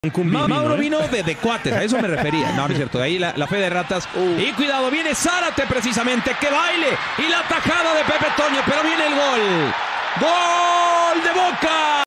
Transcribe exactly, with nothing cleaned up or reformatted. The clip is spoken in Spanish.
Ma Mauro ¿eh? vino de, de cuates, a eso me refería. No, no es cierto, de ahí la, la fe de ratas. Uh. Y cuidado, viene Zárate precisamente, que baile. Y la tajada de Pepe Toño, pero viene el gol. ¡Gol de Boca!